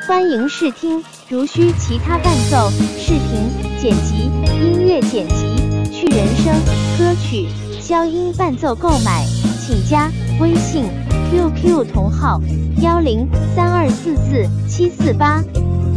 欢迎试听，如需其他伴奏、视频剪辑、音乐剪辑、去人声、歌曲、消音伴奏购买，请加微信 QQ 同号1032447748。